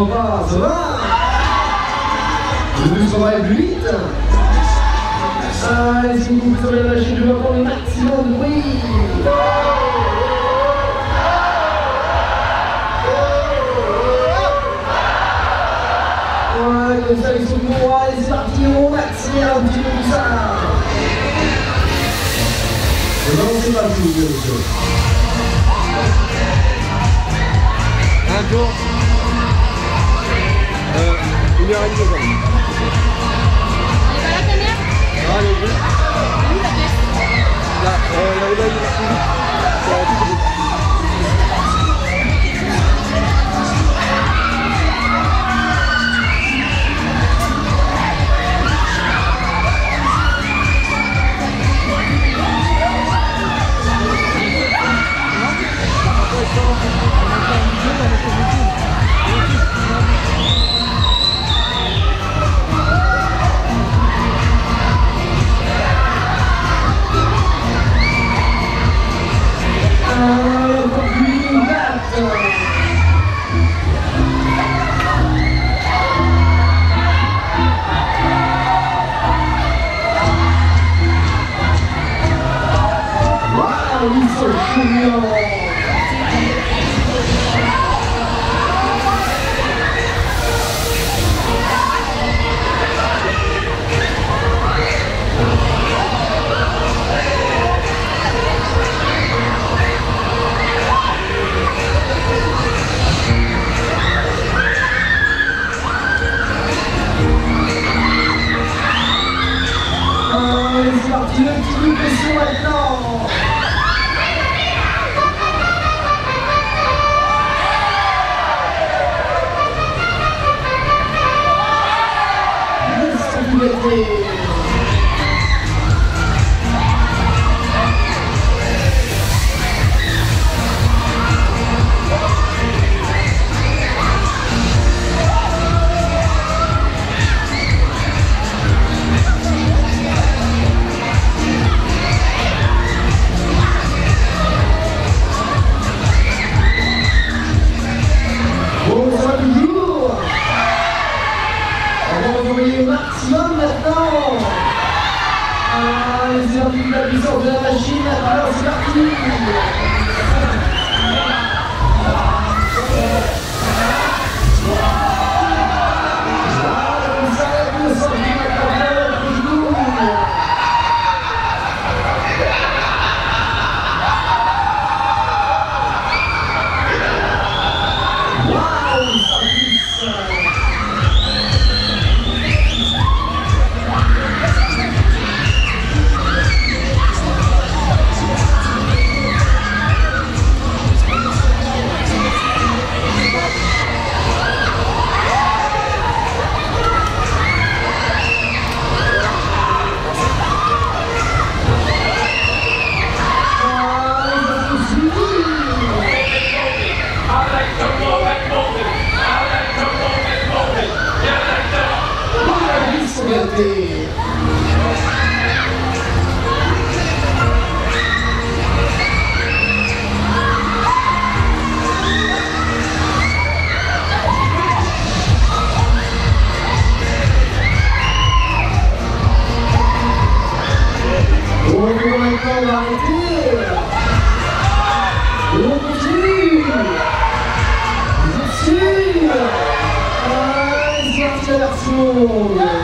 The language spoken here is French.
Comment va? Ça va? Vous travaillez plus vite? Est-ce que vous savez lâcher du encore le maximum de bruit? Ouais, comme ça ils sont bons, allez c'est parti, on accélère un petit peu tout ça. Non, c'est pas tout, bien sûr. Un jour, 1h30 de temps. Elle va là ta mère? Ah, elle est où? Elle est où la caisse? Là, là, il est plus vite. C'est parti, le petit coup de pression maintenant. Maximum maintenant. Les services de la puissance de la machine, alors c'est parti. Merci.